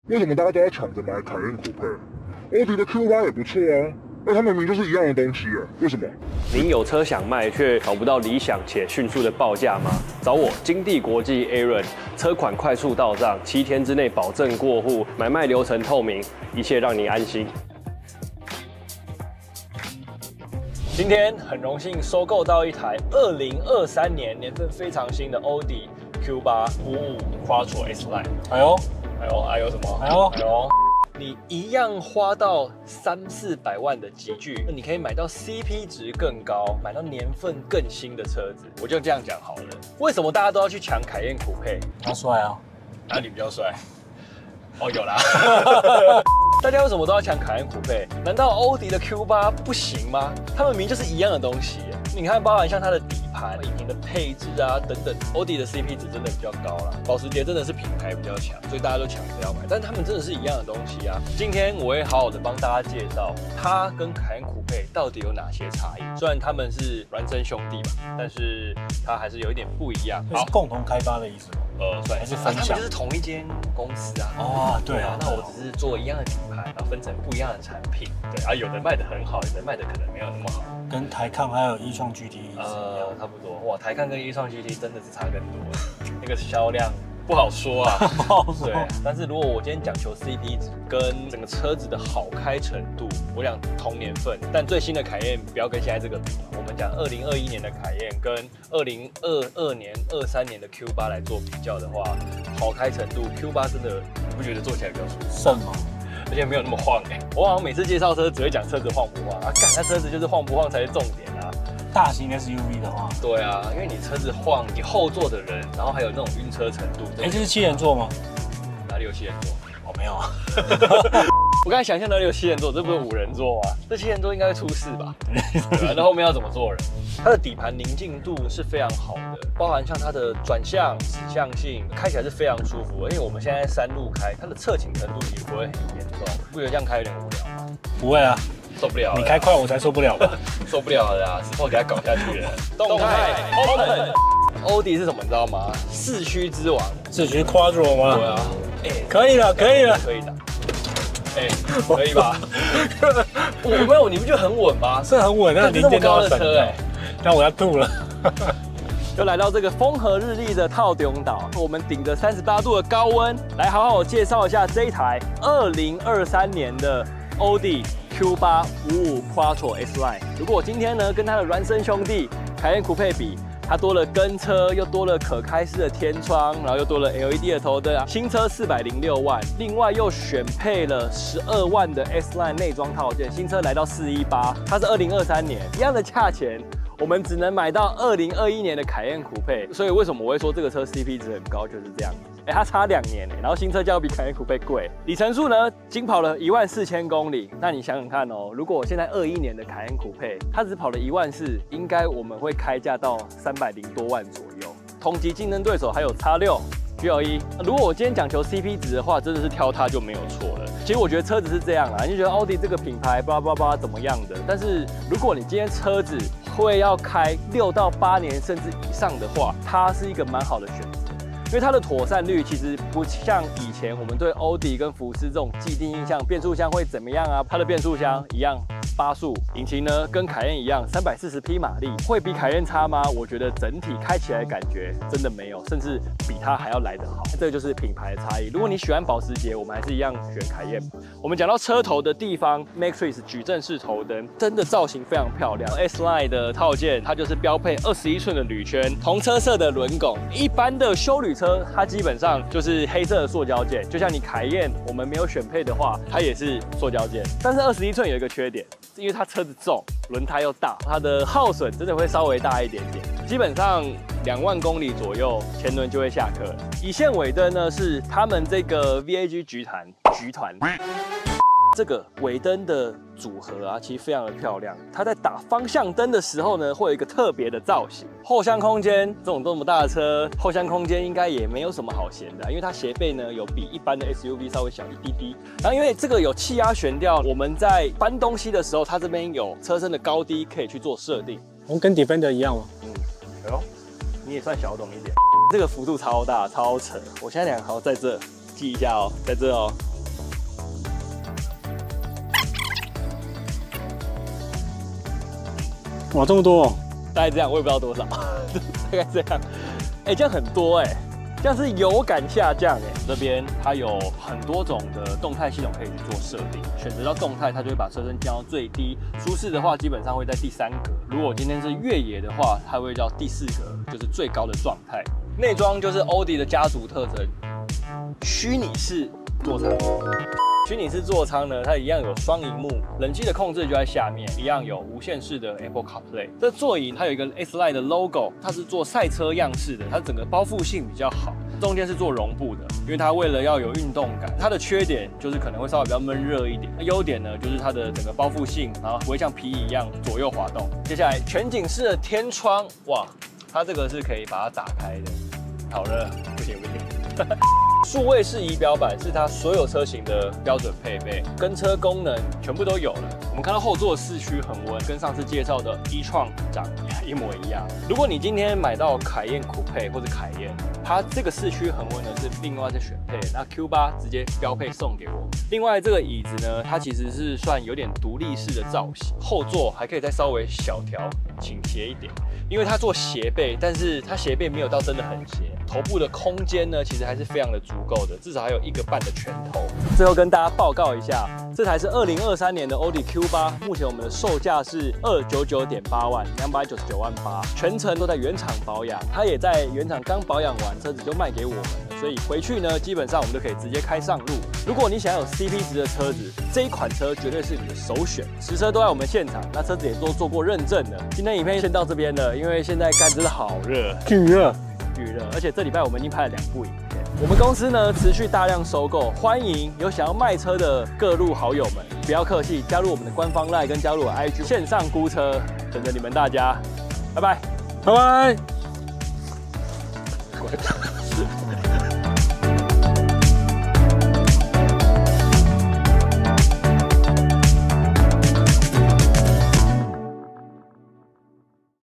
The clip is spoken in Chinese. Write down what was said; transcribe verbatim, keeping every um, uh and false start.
为什么大家都要抢着买凯宴酷配？奥迪的 Q 八也不错啊，那它明明就是一样的东西啊，为什么？ 您有车想卖，却找不到理想且迅速的报价吗？找我金地国际 Aaron， 车款快速到账，七天之内保证过户，买卖流程透明，一切让你安心。今天很荣幸收购到一台二零二三年年份非常新的奥迪 Q 八五五 Quattro S Line。哎呦，哎呦，还有什么？哎呦，哎呦。你一样花到三四百万的级距，你可以买到 C P 值更高、买到年份更新的车子。我就这样讲好了。为什么大家都要去抢凯宴酷配？ 他帅啊， 哪里比较帅？哦，有啦。大家为什么都要抢凯宴酷配？难道欧迪的 Q 八不行吗？他们明明就是一样的东西。你看，包含像它的底盘、引擎的配置啊等等，欧迪的 C P 值真的比较高啦，保时捷真的是品牌比较强，所以大家都抢着要买。但是他们真的是一样的东西啊。今天我会好好的帮大家介绍它跟凯宴酷配到底有哪些差异。虽然他们是孪生兄弟嘛，但是它还是有一点不一样。 这是共同开发的意思吗？ 呃，算还是分享， 他们就是同一间公司啊。 哦，对啊， 那我只是做一样的品牌，然后分成不一样的产品。对啊，有的卖的很好，有的卖的可能没有那么好。 跟台抗还有一创 G T 呃，差不多。哇，台抗跟一创 G T 真的是差更多，那个销量不好说啊。 不好说。 对，但是如果我今天讲求 C P 值跟整个车子的好开程度，我想同年份，但最新的凯宴不要跟现在这个比。我们讲二零二一年的凯宴跟二零二二年、二三年的 Q 八来做比较的话，好开程度 Q 八真的你不觉得坐起来比较舒服？ 胜吗？ 而且没有那么晃哎、欸，我好像每次介绍车只会讲车子晃不晃啊，干，那车子就是晃不晃才是重点啊。 大型 S U V 的话， 对啊，因为你车子晃，你后座的人，然后还有那种晕车程度。 哎、欸，这是七人座吗？ 哪里有七人座？ 哦，没有啊。 我刚才想象哪里有七人座，这不是五人座啊？这七人座应该会出事吧？对啊，那后面要怎么坐人？它的底盘宁静度是非常好的，包含像它的转向、指向性，开起来是非常舒服。因为我们现在山路开，它的侧倾程度也不会很严重，不觉得这样开有点无聊吗？ 不会啊， 受不了。 你开快我才受不了吧？ 受不了了啦，之后给它搞下去了。动态 open， 欧迪是什么你知道吗？四驱之王。 四驱 Quattro 吗？ 对啊。哎、欸， 可以了，可以了， 可以的。哎、欸，可以吧？我没有，你不觉得很稳吗？ 是很稳，那零件都要省的。哎，但我要吐了。 就来到这个风和日丽的套中岛，我们顶着三十八度的高温，来好好介绍一下这一台二零二三年的欧迪 Q 八五五 Quattro S Line。如果我今天呢跟它的孪生兄弟凯宴酷配比，它多了跟车，又多了可开式的天窗，然后又多了 L E D 的头灯啊。新车四百零六万，另外又选配了十二万的 S Line 内装套件，新车来到四一八，它是二零二三年一样的价钱。我们只能买到二零二一年的凯宴酷配，所以为什么我会说这个车 C P 值很高，就是这样。哎、欸，它差两年哎，然后新车价比凯宴酷配贵，里程数呢，仅跑了一万四千公里。那你想想看哦，如果我现在二一年的凯宴酷配，它只跑了一万四，应该我们会开价到三百零多万左右。同级竞争对手还有 X 六。G L E， 如果我今天讲求 C P 值的话，真的是挑它就没有错了。其实我觉得车子是这样啦，你就觉得奥迪这个品牌巴拉巴拉巴拉怎么样的，但是如果你今天车子会要开六到八年甚至以上的话，它是一个蛮好的选择。因为它的妥善率其实不像以前我们对欧迪跟福斯这种既定印象，变速箱会怎么样啊？它的变速箱一样八速，引擎呢跟凯宴一样三百四十匹马力，会比凯宴差吗？我觉得整体开起来的感觉真的没有，甚至比它还要来得好。这就是品牌的差异。如果你喜欢保时捷，我们还是一样选凯宴。我们讲到车头的地方 ，Matrix 矩阵式头灯，真的造型非常漂亮。S Line 的套件它就是标配二十一寸的铝圈，同车色的轮拱。一般的休旅车它基本上就是黑色的塑胶件，就像你凯宴我们没有选配的话，它也是塑胶件。但是二十一寸有一个缺点，因为它车子重，轮胎又大，它的耗损真的会稍微大一点点。基本上两万公里左右，前轮就会下课。一线尾灯呢是他们这个 V A G 集团集团。这个尾灯的组合啊，其实非常的漂亮。它在打方向灯的时候呢，会有一个特别的造型。后箱空间，这种这么大的车，后箱空间应该也没有什么好嫌的、啊，因为它斜背呢有比一般的 S U V 稍微小一滴滴。然后因为这个有气压悬吊，我们在搬东西的时候，它这边有车身的高低可以去做设定。 我们跟 Defender 一样吗？ 嗯，哎呦，你也算小懂一点。这个幅度超大，超扯。我现在两个好在这记一下哦，在这哦。 哇，这么多、哦， 大概这样，我也不知道多少，大概这样。哎、欸，这样很多哎、欸，这样是有感下降哎、欸。这边它有很多种的动态系统可以去做设定，选择到动态，它就会把车身降到最低。舒适的话，基本上会在第三格。如果今天是越野的话，它会到第四格，就是最高的状态。内装就是欧迪的家族特征，虚拟式座舱。虚拟式座舱呢，它一样有双萤幕，冷气的控制就在下面，一样有无线式的 Apple CarPlay。这座椅它有一个 S-Line 的 logo， 它是做赛车样式的，它整个包覆性比较好。中间是做绒布的，因为它为了要有运动感。它的缺点就是可能会稍微比较闷热一点，优点呢就是它的整个包覆性，然后不会像皮椅一样左右滑动。接下来全景式的天窗，哇，它这个是可以把它打开的。好热，不行不行。数位式仪表板是它所有车型的标准配备，跟车功能全部都有了。我们看到后座四驱恒温，跟上次介绍的 e-tron 长一模一样。如果你今天买到凯宴酷配或者凯宴，它这个四驱恒温呢是另外再选配，那 Q 八直接标配送给我。另外这个椅子呢，它其实是算有点独立式的造型，后座还可以再稍微小调倾斜一点，因为它做斜背，但是它斜背没有到真的很斜。头部的空间呢，其实还是非常的足够的，至少还有一个半的拳头。最后跟大家报告一下，这台是二零二三年的欧迪 Q 八，目前我们的售价是二九九点八万，两百九十九万八，全程都在原厂保养，它也在原厂刚保养完，车子就卖给我们了，所以回去呢，基本上我们就可以直接开上路。如果你想要有 C P 值的车子，这一款车绝对是你的首选。实车都在我们现场，那车子也都做过认证的。今天影片先到这边了，因为现在干真的好热， 巨热。 巨热，而且这礼拜我们已经拍了两部影片。我们公司呢持续大量收购，欢迎有想要卖车的各路好友们，不要客气，加入我们的官方 LINE 跟加入我 I G 线上估车，等着你们大家，拜拜， 拜拜。